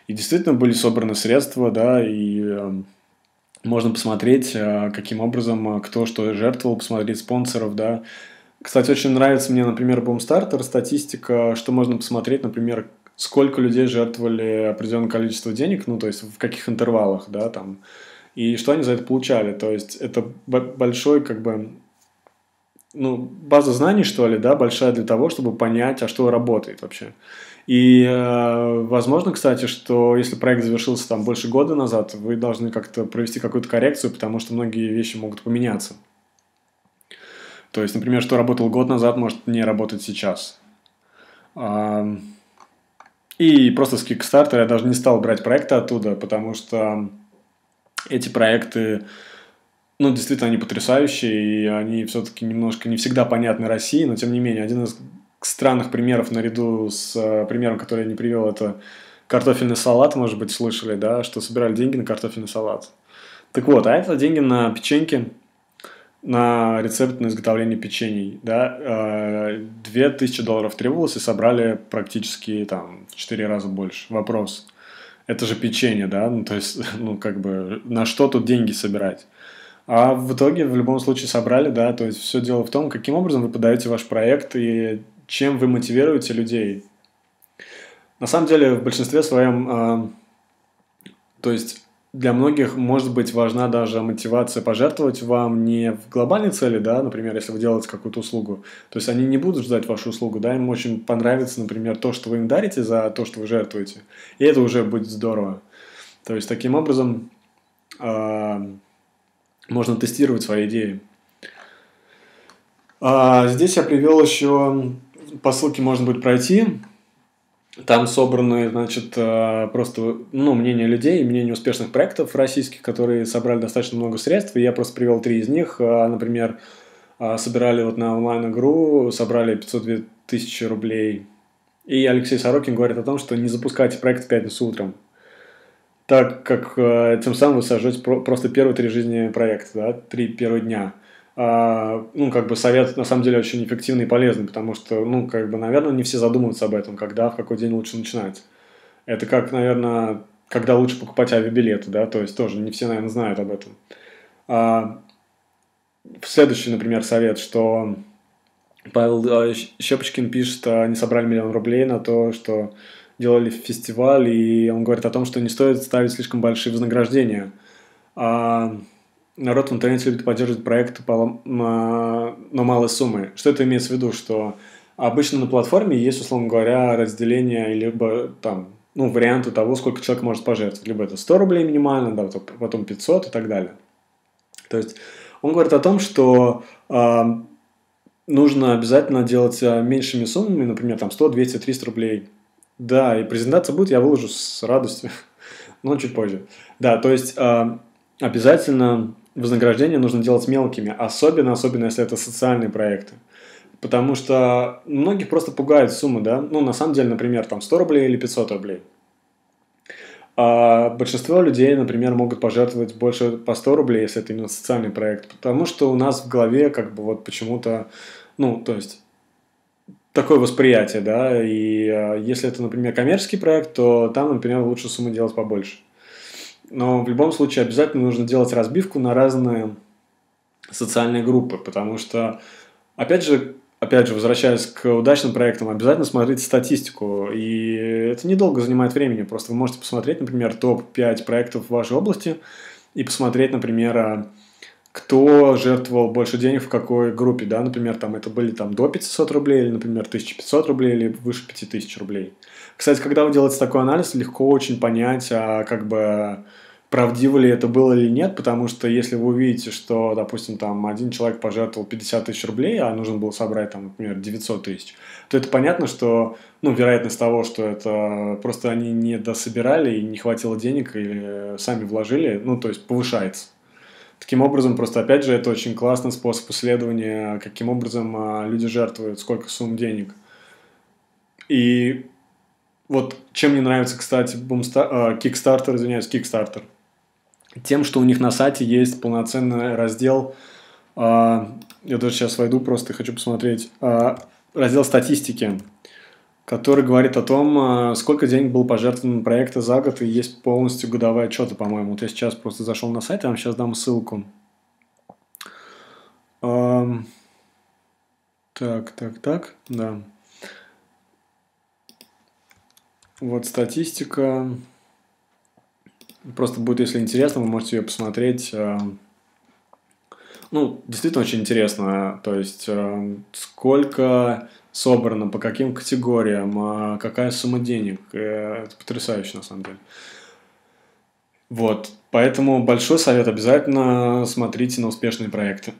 И действительно были собраны средства, да, и э, можно посмотреть, э, каким образом э, кто что жертвовал, посмотреть спонсоров, да. Кстати, очень нравится мне, например, Boomstarter, статистика, что можно посмотреть, например, сколько людей жертвовали определенное количество денег, ну, то есть в каких интервалах, да, там, и что они за это получали. То есть это б- большой, как бы, ну, база знаний, что ли, да, большая для того, чтобы понять, а что работает вообще. И э, возможно, кстати, что если проект завершился там больше года назад, вы должны как-то провести какую-то коррекцию, потому что многие вещи могут поменяться. То есть, например, что работало год назад, может не работать сейчас. А, И просто с Kickstarter я даже не стал брать проекты оттуда, потому что эти проекты, ну, действительно, они потрясающие, и они все-таки немножко не всегда понятны России, но тем не менее, один из странных примеров наряду с э, примером, который я не привел, это картофельный салат, может быть, слышали, да, что собирали деньги на картофельный салат. Так вот, а это деньги на печеньки, на рецепт на изготовление печений, да, э, две тысячи долларов требовалось, и собрали практически там в четыре раза больше. Вопрос, это же печенье, да, ну, то есть, ну, как бы, на что тут деньги собирать? А в итоге, в любом случае, собрали, да, то есть, все дело в том, каким образом вы подаете ваш проект и чем вы мотивируете людей. На самом деле, в большинстве своем, э, то есть, для многих может быть важна даже мотивация пожертвовать вам не в глобальной цели, да, например, если вы делаете какую-то услугу. То есть они не будут ждать вашу услугу, да, им очень понравится, например, то, что вы им дарите за то, что вы жертвуете. И это уже будет здорово. То есть таким образом э, можно тестировать свои идеи. А здесь я привел еще, по ссылке можно будет пройти. Там собраны, значит, э, просто, ну, мнения людей, мнения успешных проектов российских, которые собрали достаточно много средств. И я просто привел три из них. А, Например, а, собирали вот на онлайн-игру, собрали пятьсот две тысячи рублей. И Алексей Сорокин говорит о том, что не запускайте проект в пятницу утром, так как э, тем самым вы сожжете про- просто первые три жизни проекта, да, три первых дня. А, ну, как бы совет на самом деле очень эффективный и полезный, потому что, ну, как бы, наверное, не все задумываются об этом, когда, в какой день лучше начинать. Это как, наверное, когда лучше покупать авиабилеты, да, то есть тоже не все, наверное, знают об этом. А, Следующий, например, совет, что Павел э, Щ- Щепочкин пишет, что они собрали миллион рублей на то, что делали фестиваль, и он говорит о том, что не стоит ставить слишком большие вознаграждения. А народ в интернете любит поддерживать проекты, по, на- но малой суммы. Что это имеется в виду? Что обычно на платформе есть, условно говоря, разделение, либо там, ну, варианты того, сколько человек может пожертвовать. Либо это сто рублей минимально, да, потом пятьсот и так далее. То есть он говорит о том, что а, нужно обязательно делать а, меньшими суммами, например, там сто, двести, триста рублей. Да, и презентация будет, я выложу с радостью, но чуть позже. Да, то есть а, обязательно вознаграждение нужно делать мелкими, особенно, особенно если это социальные проекты. Потому что многих просто пугает сумма, да? Ну, на самом деле, например, там сто рублей или пятьсот рублей. А большинство людей, например, могут пожертвовать больше по сто рублей, если это именно социальный проект. Потому что у нас в голове как бы вот почему-то, ну, то есть такое восприятие, да, и э, если это, например, коммерческий проект, то там, например, лучше суммы делать побольше. Но в любом случае обязательно нужно делать разбивку на разные социальные группы, потому что, опять же, опять же, возвращаясь к удачным проектам, обязательно смотрите статистику, и это недолго занимает времени, просто вы можете посмотреть, например, топ пять проектов в вашей области и посмотреть, например, а, кто жертвовал больше денег в какой группе, да, например, там это были там до пятисот рублей, или, например, тысяча пятьсот рублей, или выше пяти тысяч рублей. Кстати, когда вы делаете такой анализ, легко очень понять, а, как бы, правдиво ли это было или нет, потому что если вы увидите, что, допустим, там один человек пожертвовал пятьдесят тысяч рублей, а нужно было собрать, там, например, девятьсот тысяч, то это понятно, что, ну, вероятность того, что это просто они не дособирали и не хватило денег, или сами вложили, ну, то есть повышается. Таким образом, просто опять же, это очень классный способ исследования, каким образом а, люди жертвуют, сколько сумм денег. И вот чем мне нравится, кстати, Boomstar, а, Kickstarter, извиняюсь, Kickstarter, тем, что у них на сайте есть полноценный раздел, а, я даже сейчас войду просто и хочу посмотреть, а, раздел статистики. который говорит о том, а, сколько денег было пожертвовано на проекты за год, и есть полностью годовые отчеты, по-моему. Вот я сейчас просто зашел на сайт, я вам сейчас дам ссылку. Ам, Так, так, так, да. Вот статистика. Просто будет, если интересно, вы можете ее посмотреть. а, Ну, действительно очень интересно. То есть, а, сколько собрано, по каким категориям, а, какая сумма денег. Э, Это потрясающе, на самом деле. Вот. Поэтому большой совет, обязательно смотрите на успешные проекты.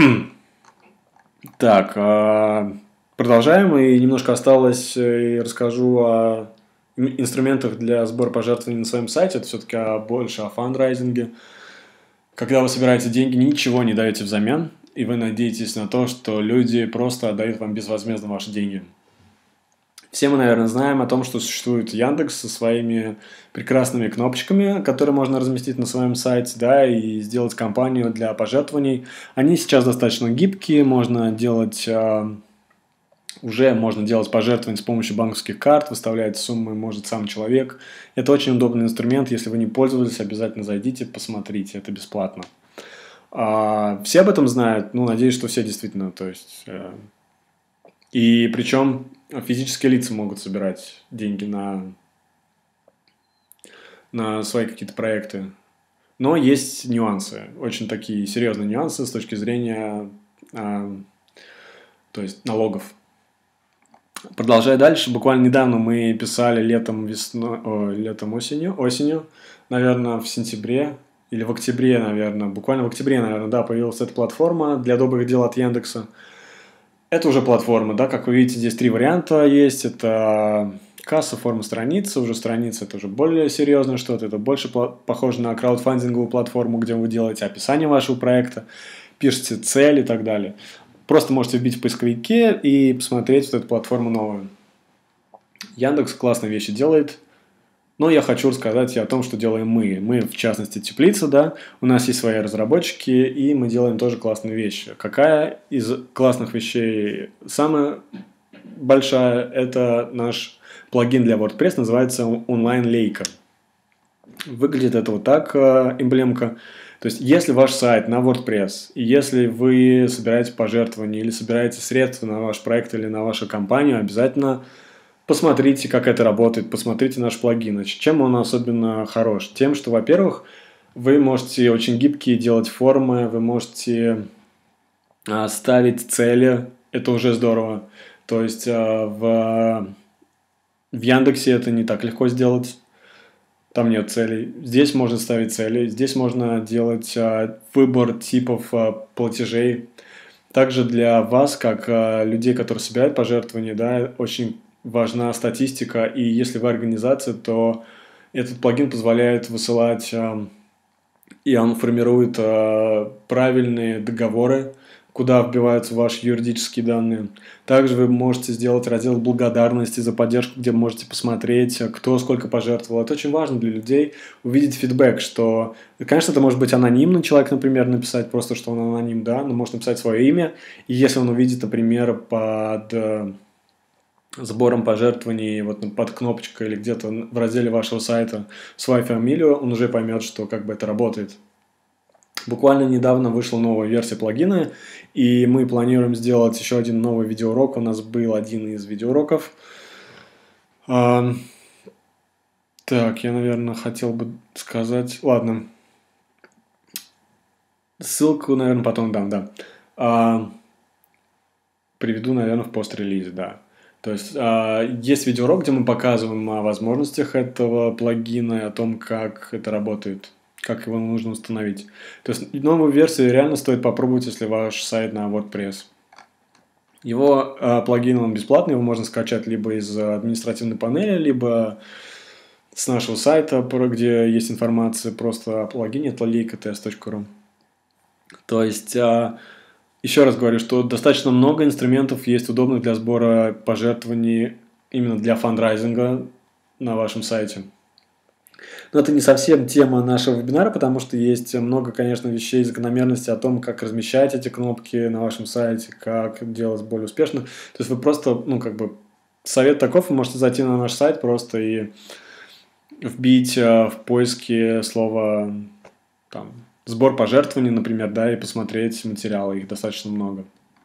Так, а, продолжаем. И немножко осталось, э, и расскажу о ин- инструментах для сбора пожертвований на своем сайте. Это все-таки больше о фандрайзинге. Когда вы собираете деньги, ничего не даете взамен, и вы надеетесь на то, что люди просто отдают вам безвозмездно ваши деньги. Все мы, наверное, знаем о том, что существует Яндекс со своими прекрасными кнопочками, которые можно разместить на своем сайте, да, и сделать кампанию для пожертвований. Они сейчас достаточно гибкие, можно делать, а, уже можно делать пожертвования с помощью банковских карт, выставлять суммы может сам человек. Это очень удобный инструмент, если вы не пользовались, обязательно зайдите, посмотрите, это бесплатно. А, все об этом знают, ну, надеюсь, что все действительно, то есть... э, и причем физические лица могут собирать деньги на, на свои какие-то проекты. Но есть нюансы, очень такие серьезные нюансы с точки зрения а, то есть налогов. Продолжая дальше, буквально недавно мы писали летом, весной, о, летом осенью, осенью, наверное, в сентябре или в октябре, наверное, буквально в октябре, наверное, да, появилась эта платформа для добрых дел от Яндекса. Это уже платформа, да, как вы видите, здесь три варианта есть. Это касса, форма страницы. Уже страница – это уже более серьезное что-то. Это больше похоже на краудфандинговую платформу, где вы делаете описание вашего проекта, пишете цель и так далее. Просто можете вбить в поисковике и посмотреть вот эту платформу новую. Яндекс классные вещи делает. Но я хочу рассказать и о том, что делаем мы. Мы, в частности, Теплица, да, у нас есть свои разработчики, и мы делаем тоже классные вещи. Какая из классных вещей самая большая? Это наш плагин для WordPress, называется онлайн-лейка. Выглядит это вот так, э, эмблемка. То есть, если ваш сайт на WordPress, и если вы собираете пожертвования или собираете средства на ваш проект или на вашу компанию, обязательно посмотрите, как это работает, посмотрите наш плагин. Чем он особенно хорош? Тем, что, во-первых, вы можете очень гибкие делать формы, вы можете а, ставить цели, это уже здорово. То есть а, в, в Яндексе это не так легко сделать, там нет целей. Здесь можно ставить цели, здесь можно делать а, выбор типов а, платежей. Также для вас, как а, людей, которые собирают пожертвования, да, очень важна статистика, и если вы организация, то этот плагин позволяет высылать, э, и он формирует э, правильные договоры, куда вбиваются ваши юридические данные. Также вы можете сделать раздел благодарности за поддержку, где вы можете посмотреть, кто сколько пожертвовал. Это очень важно для людей, увидеть фидбэк, что, конечно, это может быть анонимный человек, например, написать просто, что он аноним, да, но может написать свое имя, и если он увидит, например, под сбором пожертвований вот под кнопочкой или где-то в разделе вашего сайта свою фамилию, он уже поймет, что как бы это работает. Буквально недавно вышла новая версия плагина, и мы планируем сделать еще один новый видеоурок. У нас был один из видеоуроков. А, так, я, наверное, хотел бы сказать... Ладно. Ссылку, наверное, потом дам, да. А, приведу, наверное, в пост-релизе, да. То есть, а, есть видеоурок, где мы показываем о возможностях этого плагина и о том, как это работает, как его нужно установить. То есть, новую версию реально стоит попробовать, если ваш сайт на WordPress. Его а, плагин, он бесплатный, его можно скачать либо из административной панели, либо с нашего сайта, где есть информация просто о плагине, это лейка тест точка ру. То есть... А, еще раз говорю, что достаточно много инструментов есть удобных для сбора пожертвований именно для фандрайзинга на вашем сайте. Но это не совсем тема нашего вебинара, потому что есть много, конечно, вещей, закономерностей о том, как размещать эти кнопки на вашем сайте, как делать более успешно. То есть вы просто, ну, как бы совет таков, вы можете зайти на наш сайт просто и вбить в поиске слово там, сбор пожертвований, например, да, и посмотреть материалы, их достаточно много.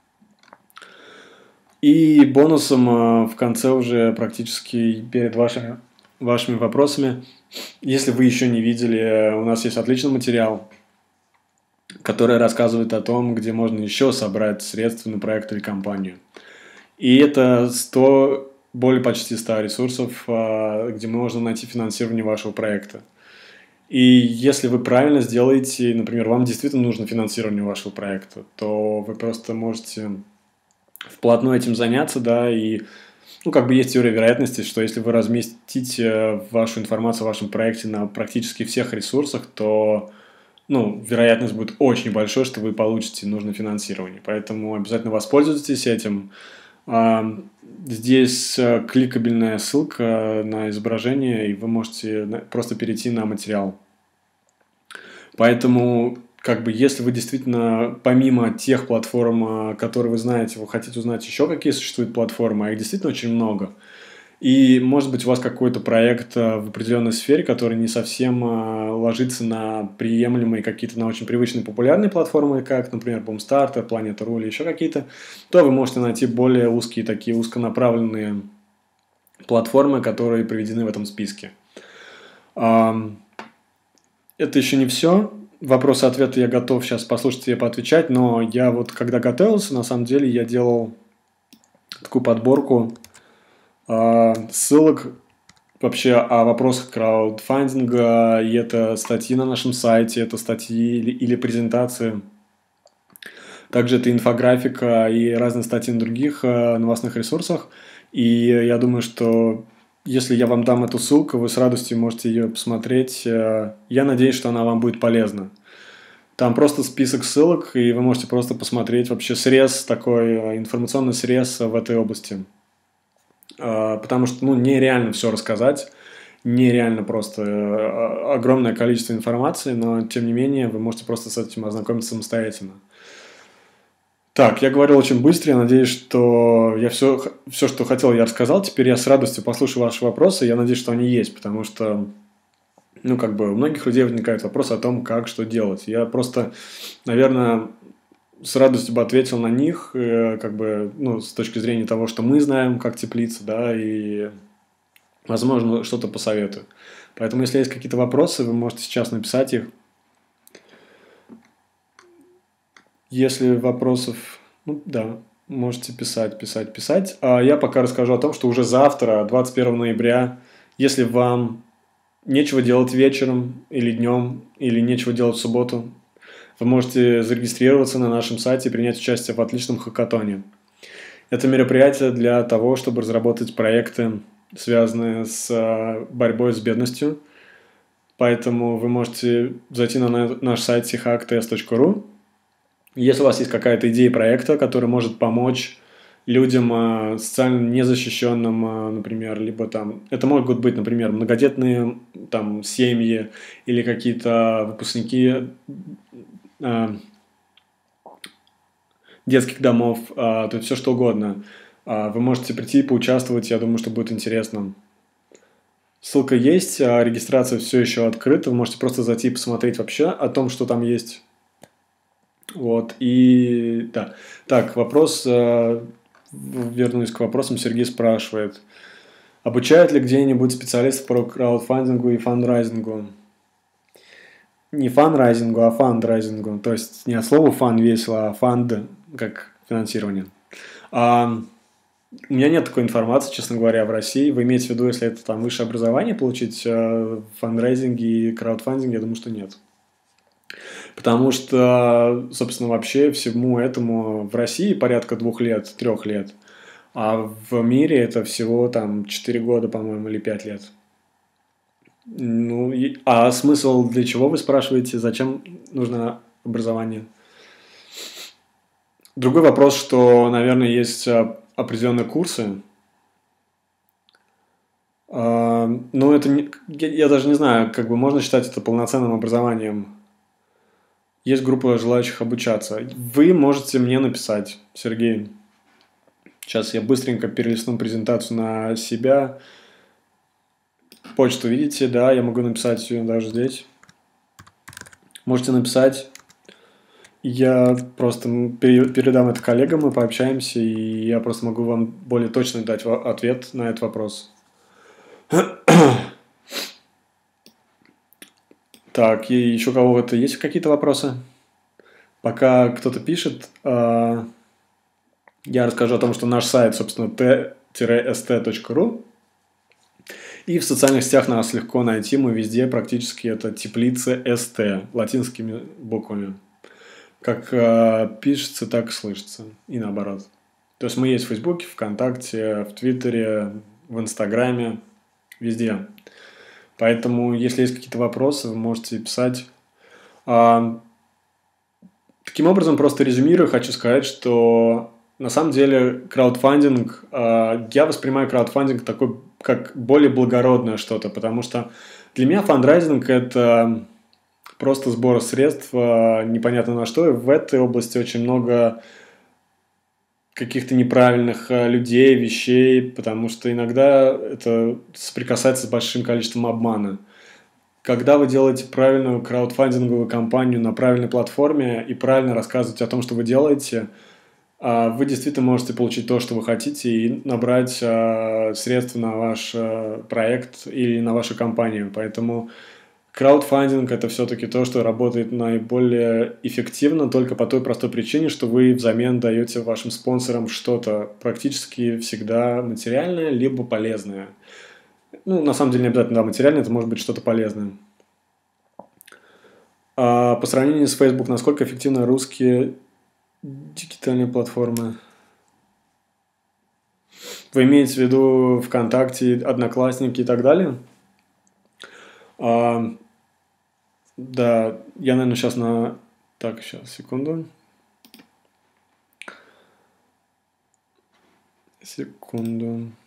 И бонусом в конце уже практически перед вашими, вашими вопросами, если вы еще не видели, у нас есть отличный материал, который рассказывает о том, где можно еще собрать средства на проект или компанию. И это сто, более почти ста ресурсов, где можно найти финансирование вашего проекта. И если вы правильно сделаете, например, вам действительно нужно финансирование вашего проекта, то вы просто можете вплотную этим заняться, да, и, ну, как бы есть теория вероятности, что если вы разместите вашу информацию о вашем проекте на практически всех ресурсах, то, ну, вероятность будет очень большой, что вы получите нужное финансирование. Поэтому обязательно воспользуйтесь этим. Здесь кликабельная ссылка на изображение, и вы можете просто перейти на материал. Поэтому, как бы, если вы действительно, помимо тех платформ, которые вы знаете, вы хотите узнать еще, какие существуют платформы, а их действительно очень много. И, может быть, у вас какой-то проект в определенной сфере, который не совсем ложится на приемлемые какие-то, на очень привычные популярные платформы, как, например, Boomstarter, Planeta.ru или еще какие-то, то вы можете найти более узкие, такие узконаправленные платформы, которые приведены в этом списке. Это еще не все. Вопросы-ответы я готов сейчас послушать и поотвечать, но я вот, когда готовился, на самом деле, я делал такую подборку ссылок вообще о вопросах краудфандинга, и это статьи на нашем сайте, это статьи или, или презентации. Также это инфографика и разные статьи на других новостных ресурсах. И я думаю, что если я вам дам эту ссылку, вы с радостью можете ее посмотреть. Я надеюсь, что она вам будет полезна. Там просто список ссылок, и вы можете просто посмотреть вообще срез, такой информационный срез в этой области. Потому что, ну, нереально все рассказать, нереально просто огромное количество информации, но, тем не менее, вы можете просто с этим ознакомиться самостоятельно. Так, я говорил очень быстро, я надеюсь, что я все, все, что хотел, я рассказал. Теперь я с радостью послушаю ваши вопросы, я надеюсь, что они есть, потому что, ну, как бы у многих людей возникает вопрос о том, как, что делать. Я просто, наверное, с радостью бы ответил на них, как бы, ну, с точки зрения того, что мы знаем, как теплиться, да, и, возможно, что-то посоветую. Поэтому, если есть какие-то вопросы, вы можете сейчас написать их. Если вопросов, ну, да, можете писать, писать, писать. А я пока расскажу о том, что уже завтра, двадцать первого ноября, если вам нечего делать вечером или днем, или нечего делать в субботу, вы можете зарегистрироваться на нашем сайте и принять участие в отличном хакатоне. Это мероприятие для того, чтобы разработать проекты, связанные с борьбой с бедностью. Поэтому вы можете зайти на наш сайт си хак ти эс точка ру. Если у вас есть какая-то идея проекта, который может помочь людям социально незащищенным, например, либо там, это могут быть, например, многодетные там семьи или какие-то выпускники детских домов, то есть все что угодно. Вы можете прийти и поучаствовать, я думаю, что будет интересно. Ссылка есть, регистрация все еще открыта, вы можете просто зайти и посмотреть вообще о том, что там есть. Вот, и да. Так, вопрос, вернусь к вопросам, Сергей спрашивает. Обучают ли где-нибудь специалистов по краудфандингу и фандрайзингу? Не фанрайзингу, а фандрайзингу. То есть не от слова фан весело, а фанд как финансирование. А, у меня нет такой информации, честно говоря, в России. Вы имеете в виду, если это там высшее образование получить в фандрайзинге и краудфандинге? Я думаю, что нет. Потому что, собственно, вообще всему этому в России порядка двух лет, трех лет. А в мире это всего там четыре года, по-моему, или пять лет. Ну, и, а смысл для чего, вы спрашиваете? Зачем нужно образование? Другой вопрос, что, наверное, есть определенные курсы. А, но это не, я, я даже не знаю, как бы можно считать это полноценным образованием. Есть группа желающих обучаться. Вы можете мне написать, Сергей. Сейчас я быстренько перелистну презентацию на себя. Почту видите, да, я могу написать ее даже здесь. Можете написать. Я просто передам это коллегам, мы пообщаемся, и я просто могу вам более точно дать ответ на этот вопрос. Так, и еще у кого-то есть какие-то вопросы? Пока кто-то пишет, я расскажу о том, что наш сайт, собственно, тэ эс тэ точка ру. И в социальных сетях нас легко найти, мы везде практически это теплица эс тэ, латинскими буквами. Как э, пишется, так и слышится, и наоборот. То есть мы есть в Фейсбуке, ВКонтакте, в Твиттере, в Инстаграме, везде. Поэтому, если есть какие-то вопросы, вы можете писать. А, таким образом, просто резюмируя, хочу сказать, что на самом деле краудфандинг, а, я воспринимаю краудфандинг такой, как более благородное что-то, потому что для меня фандрайзинг – это просто сбор средств а, непонятно на что, и в этой области очень много каких-то неправильных а, людей, вещей, потому что иногда это соприкасается с большим количеством обмана. Когда вы делаете правильную краудфандинговую кампанию на правильной платформе и правильно рассказываете о том, что вы делаете, а, вы действительно можете получить то, что вы хотите, и набрать а, средства на ваш а, проект или на вашу компанию. Поэтому краудфандинг – это все-таки то, что работает наиболее эффективно только по той простой причине, что вы взамен даете вашим спонсорам что-то практически всегда материальное, либо полезное. Ну, на самом деле, не обязательно да, материальное, это может быть что-то полезное. А по сравнению с Facebook, насколько эффективны русские дигитальные платформы? Вы имеете в виду ВКонтакте, Одноклассники и так далее? А, да, я, наверное, сейчас на... Так, сейчас, секунду. Секунду.